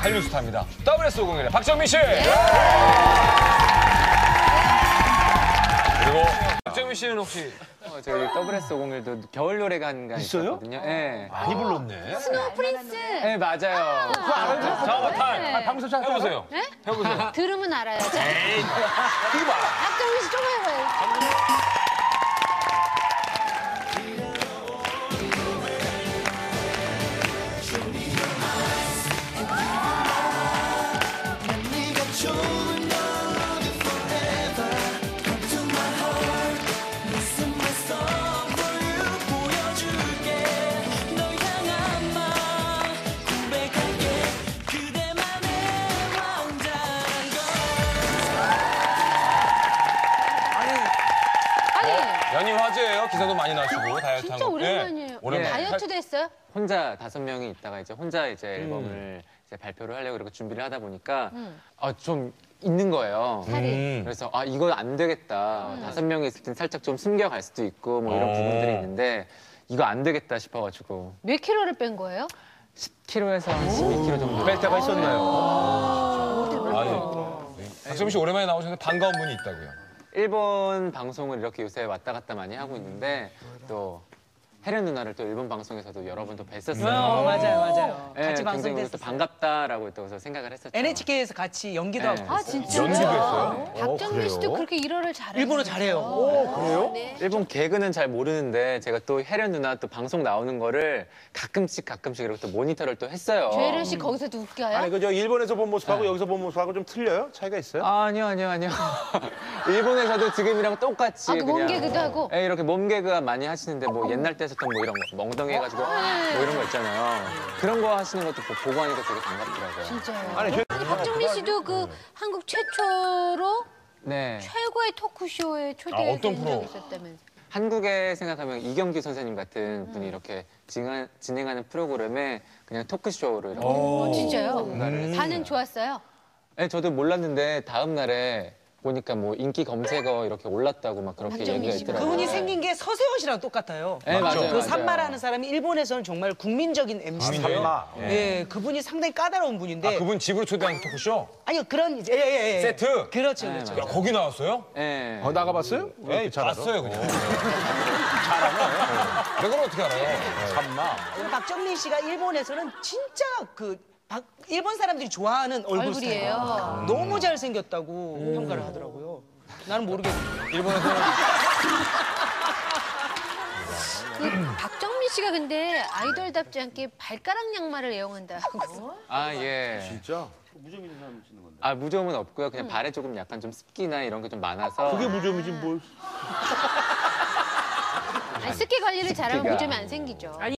한류스타입니다. WS501의 박정민 씨. 그리고 박정민 씨는 혹시 저희 WS501도 겨울 노래가 한 가 있었거든요. 네. 많이 불렀네. 스노우 프린스. 네, 맞아요. 잠깐만 타임. 네. 방송 잘 해보세요. 네? 해보세요. 들으면 알아요. 자, 에이, 이거 봐. 박정민 씨 좀 해봐요. 연일 화제예요. 기사도 많이 나시고 다이어트 진짜 한 거. 오랜만이에요. 네, 오랜만에. 다이어트도 했어요? 혼자 5명이 있다가 이제 혼자 이제 앨범을 이제 발표를 하려고 그렇게 준비를 하다 보니까 좀 있는 거예요. 그래서 이거 안 되겠다. 5명이 있을 땐 살짝 좀 숨겨갈 수도 있고 뭐 이런 부분들이 있는데 이거 안 되겠다 싶어가지고 몇 킬로를 뺀 거예요? 10kg에서 한 12kg 정도. 뺄 때가 있었나요? 박정민 씨 오랜만에 나오셨는데 반가운 분이 있다고요. 일본 방송을 이렇게 요새 왔다 갔다 많이 하고 있는데 또 혜련 누나를 또 일본 방송에서도 여러 번 또 뵀었어요. 맞아요. 네, 같이 굉장히 오늘 또 방송됐었어요. 반갑다라고 또 생각을 했었죠. NHK에서 같이 연기도 네. 하고. 아, 진짜요? 연기도 했어요? 박정민 씨도 그렇게 일어를 잘해요. 일본어 잘해요. 그래요? 네. 일본 개그는 잘 모르는데 제가 또 혜련 누나 또 방송 나오는 거를 가끔씩 이렇게 또 모니터를 또 했어요. 죄련 씨 거기서도 웃겨요? 아니 그저 일본에서 본 모습하고 여기서 본 모습하고 좀 틀려요? 차이가 있어요? 아니요. 일본에서도 지금이랑 똑같이 그 몸개그도 하고? 네, 이렇게 몸개그 많이 하시는데 뭐 옛날 때 했었던 뭐 이런 거 멍덩이 해가지고 뭐 이런 거 있잖아요. 그런 거 하시는 것도 보고 하니까 되게 반갑더라고요. 진짜요? 아니, 근데 박정민 씨도 그 한국 최초로 네. 최고의 토크쇼에 어떤 초대된 프로? 적이 있었다면서. 한국에 생각하면 이경규 선생님 같은 분이 이렇게 진행하는 프로그램에 그냥 토크쇼를 이렇게 진짜요? 뭔가를 했어요. 반응 좋았어요? 네, 저도 몰랐는데 다음 날에 보니까 뭐 인기 검색어 이렇게 올랐다고 막 그렇게 박정민 얘기가 씨가. 있더라고요. 그분이 생긴 게 서세원 씨랑 똑같아요. 네, 맞아요. 그 산마라는 사람이 일본에서는 정말 국민적인 MC예요. 산마. 예, 그분이 상당히 까다로운 분인데. 그분 집으로 초대한 토크쇼? 아니요, 그런 예. 세트? 그렇죠. 네, 야, 거기 나왔어요? 네. 나가봤어요? 네, 봤어요, 그냥. 잘하네. 그걸 어떻게 알아요? 산마. 박정민 씨가 일본에서는 진짜 일본 사람들이 좋아하는 얼굴이에요. 얼굴이에요. 너무 잘생겼다고 평가를 하더라고요. 나는 모르겠는데. 일본에서는 그 박정민 씨가 근데 아이돌답지 않게 발가락 양말을 애용한다고. 아, 예. 진짜? 무좀은 없고요. 그냥 발에 조금 약간 좀 습기나 이런 게 좀 많아서. 그게 무좀이지 뭘. 아니, 습기 관리를 잘하면 습기가. 무좀이 안 생기죠.